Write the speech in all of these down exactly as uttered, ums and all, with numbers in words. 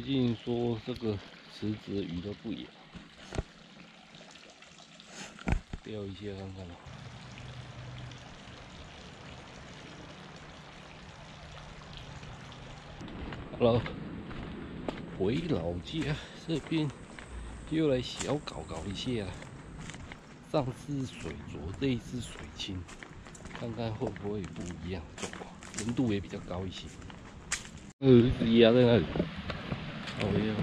毕竟说这个池子的鱼都不咬，钓一下看看咯。Hello， 回老家这边又来小搞搞一下。上次水浊，这一次水清，看看会不会不一样状况，温度也比较高一些。呃，一直压在那里，好呀。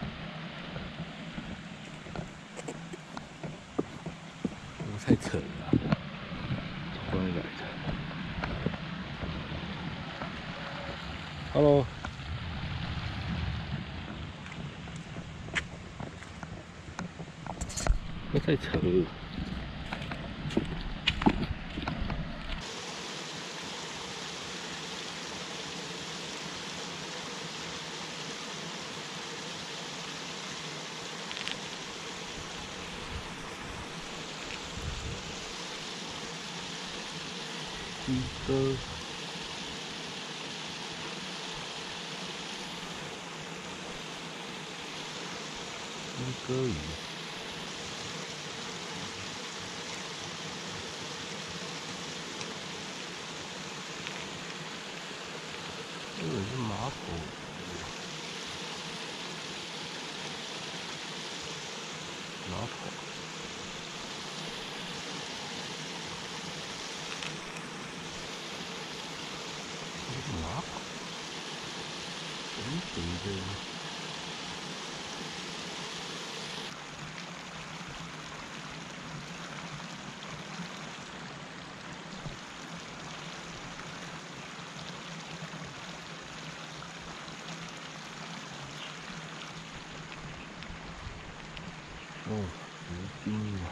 太扯了、啊，过来来的。Hello， 那太扯了。一个。 一个鱼，这个是马口，马口，这是马口，肥肥的。 哦，无冰啊！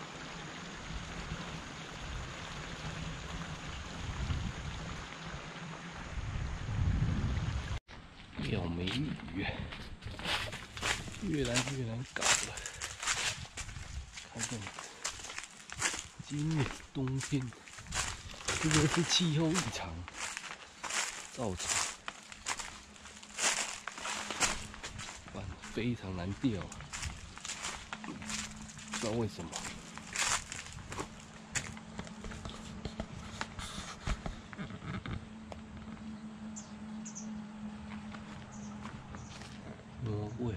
钓美鱼，越来越难搞了。看这个，今年冬天，这个是气候异常造成，不然非常难钓。不知道为什么。 挪威，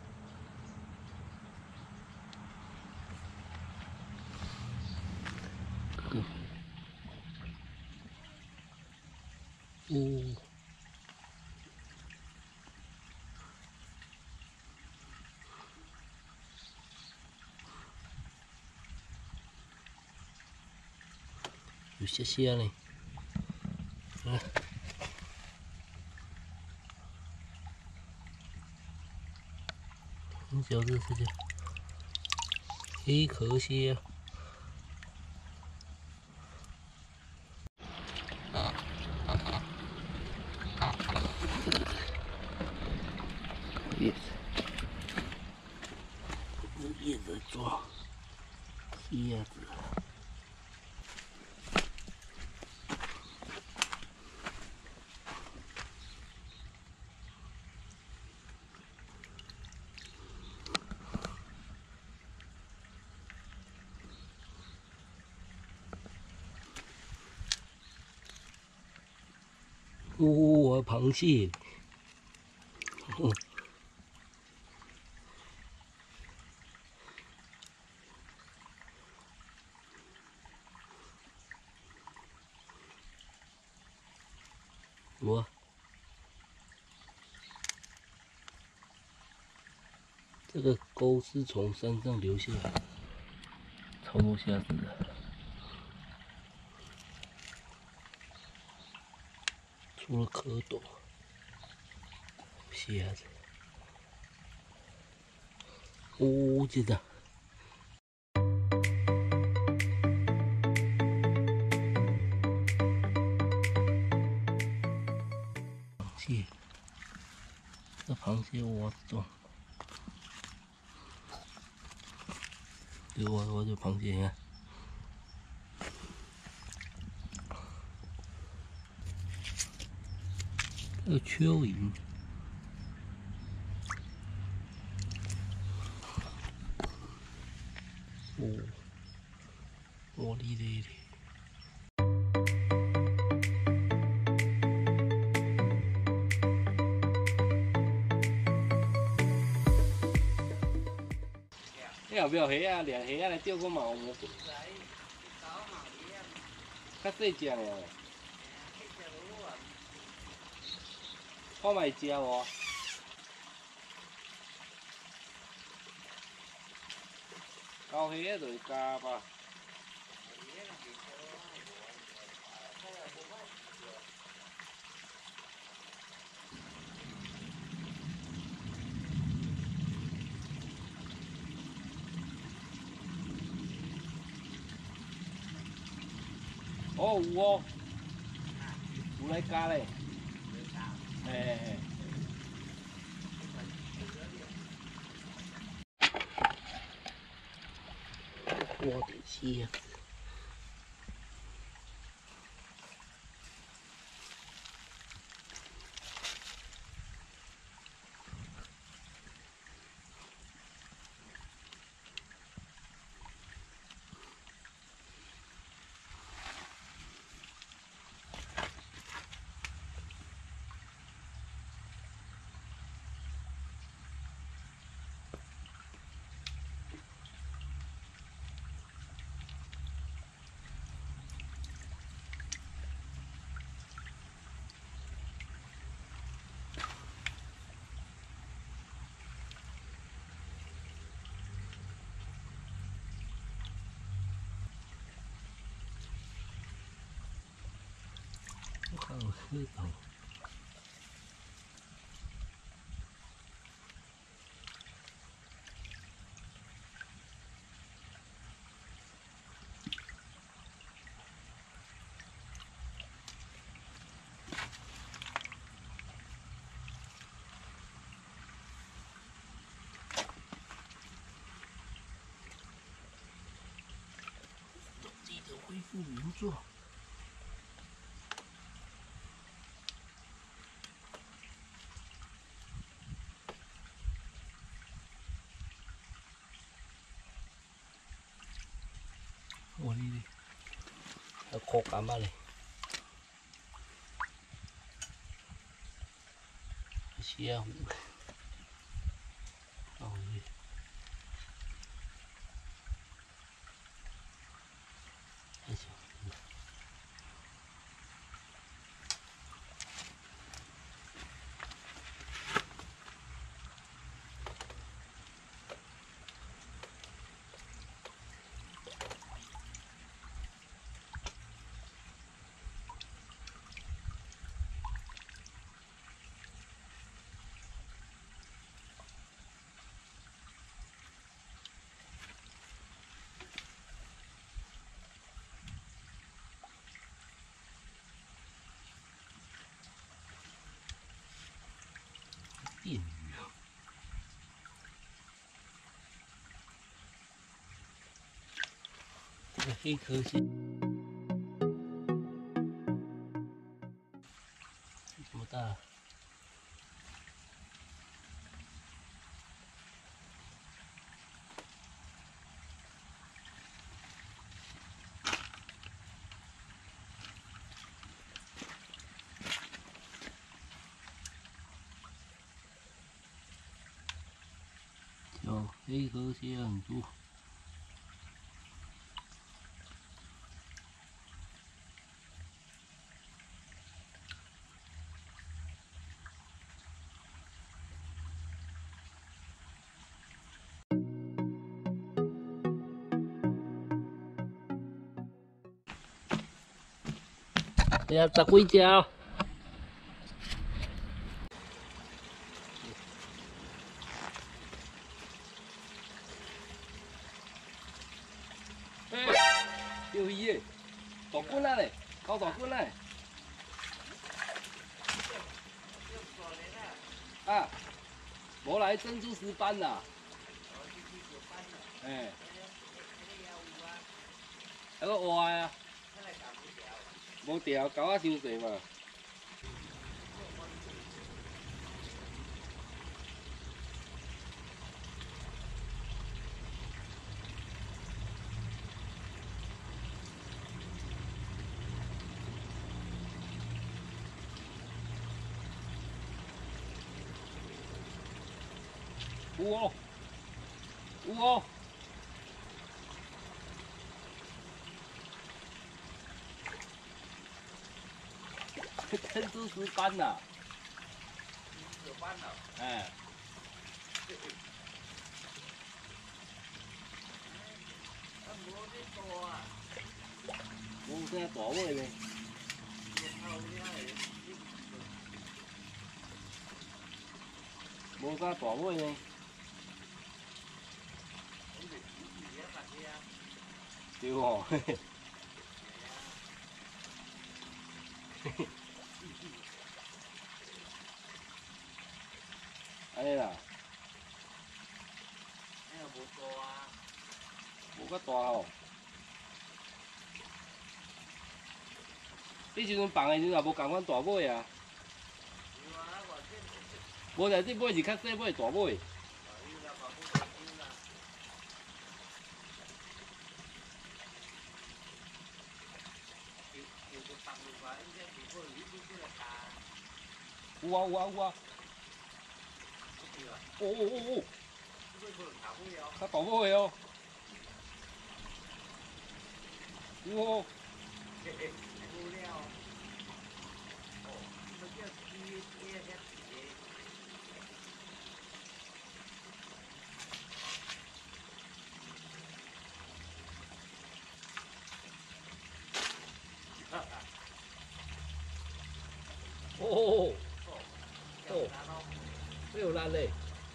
嗯，哦，有些些呢，啊，很小只这些黑壳蟹。 叶子，叶子抓叶子。哦，螃蟹。哦 我这个钩是从山上流下来，超多虾子的，除了蝌蚪，虾子，哦，真的。螃蟹，这螃蟹挖中。 给我我这螃蟹呀，这个蚯蚓， 哦，我哩嘞嘞！你后壁有虾啊，掠虾啊来钓个毛无？较细只哦。看卖食无？高虾就是加吧。哦有哦，有来加嘞。嘿嘿嘿。我的天！好喝哦！记得恢复原状。我哩嘞，还有口感嘛嘞？虾糊。哦嘞。还行。电鱼啊！这个黑壳蟹这么大？有黑壳蟹很多。你要十几只哦。哎，钓鱼的，大棍啊嘞，搞大棍啊！啊，无来珍珠石斑啦。哎，还个活啊？无钓，钩仔伤济嘛。 有哦，有哦。天之石斑呐， 石斑了， 哎， 啊无咧大啊， 无啥大尾呢， 后遐个， 无啥大尾呢， 你咪煮住啊，白个啊， 对吼，嘿嘿， 系啊， 嘿嘿，安尼啦， 哎呀无大啊， 无较大吼。迄时阵放的时阵也无共款大尾啊， 有啊，我这， 无在这尾是较细尾大尾。 啊有啦，我不会煮啦，就就个放落来，应该如果你煮出来干， 有啊有啊有啊， 对吧？ 哦哦哦哦， 这个不能炒不了， 较大尾哦，有哦， 嘿嘿，无了，哦，那叫鸡鸡遐鸡。哈哈， 哦哦哦， 哦， 有难咯， 这有力嘞，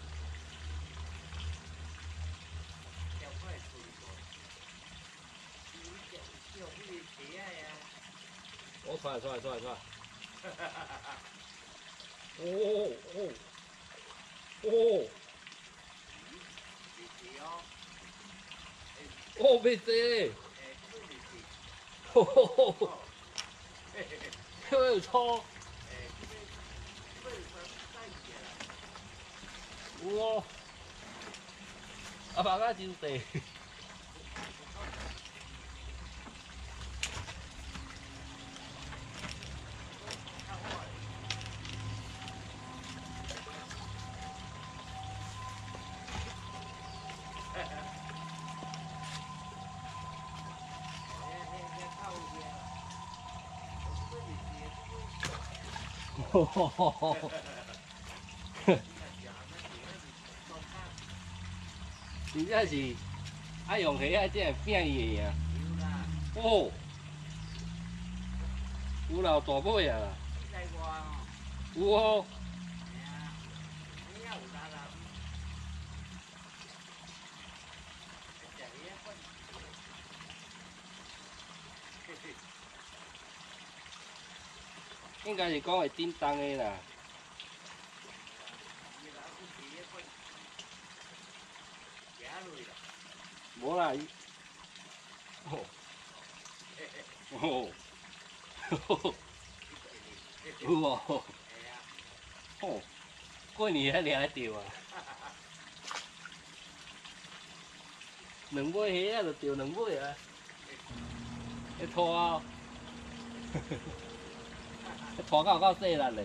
有快脆过，你叫叫你起来呀， 我出来出来出来出来， 哈哈哈哈哈， 哦哦哦哦， 你起哦， 哦袂济嘞， 诶，这个你起， 吼吼吼， 哦，嘿嘿嘿， 这个有粗， 诶，这个这个算大些啦， 有哦，啊放啊真细。 较好诶，哈哈，哦，遐遐遐透些啦，这个你起，这个， 吼吼吼吼哈哈哈哈，你若食那起那是做干， 真正是爱用虾啊，才会拼伊个尔。 有啦， 哦，有啦，有大尾啊啦， 你在外哦， 有哦。 系啊，你也有啦啦。食遐款，嘿嘿， 应该是讲会叮当的啦。 伊若不食遐款，食落啦， 无啦，伊，哦嘿嘿， 哦，吼吼， 嘿嘿， 有哦， 系啊， 哦，过年还掠得着啊， 哈哈哈， 两尾虾啊，就钓两尾啊。迄拖啊，迄拖到有够细力嘞。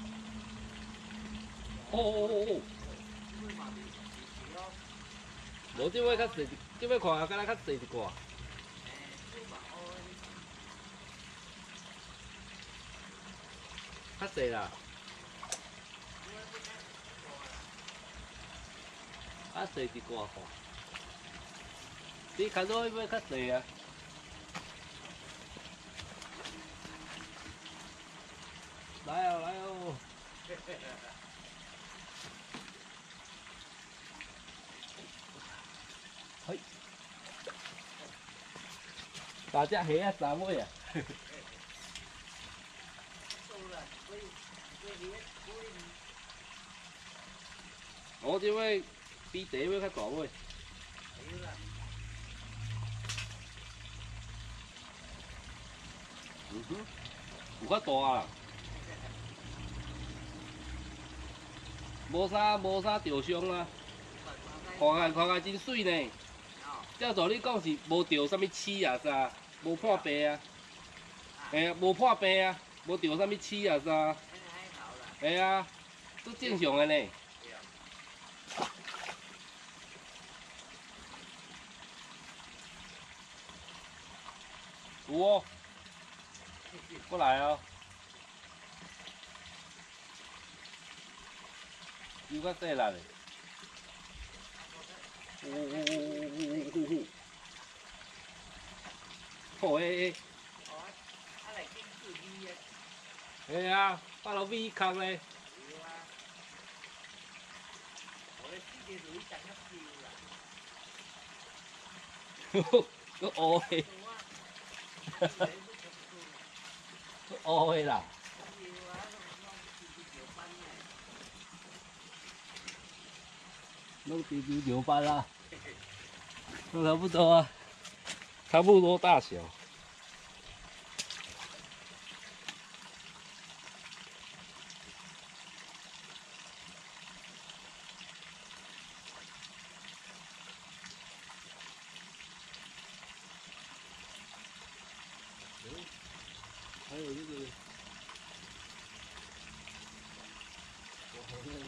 哦哦哦哦， 这尾嘛是是是哦， 无即尾较细，即尾看敢若较细一寡， 诶，这尾嘛乌的， 较细啦， 这尾要较大啦， 较细一寡看。你看到迄尾较细啊。来哦来哦， 嘿嘿嘿嘿， 嘿，大只虾啊三尾啊， 做啦，尾尾遐尾， 我即尾比第一尾较大尾。 有啦， 嗯哼，有较大啦，无啥无啥钓伤啊，看起看起真水呢。 哦， 照道理讲是无钓啥物刺啊啥，无破白啊，嘿啊，无破白啊，无钓啥物刺啊啥， 那还好啦， 嘿啊，都正常的呢。 对啊， 读哦，过来哦。有较细力的。呜呜呜呜呜呜呜！好诶！ 哦，啊来景致美啊！ 哎呀，八路米壳咧。 有啊。我咧四个女等一票啦。 个乌的，个乌的啦。弄丢丢牛斑啦，都差不多啊，差不多大小。还有这个，我好像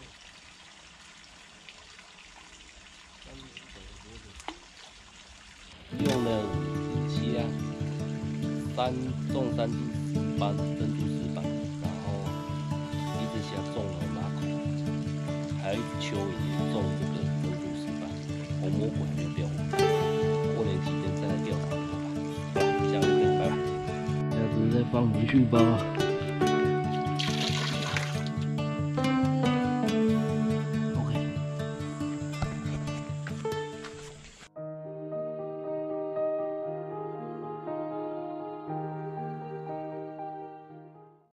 用了五十七啊，三种三株石斑，珍珠石斑，然后一只虾种了马孔，还有一只蚯蚓也种这个珍珠石斑，红魔鬼还没有钓完，过年期间再来钓它吧。好，下一个拜拜。下次再放回去吧。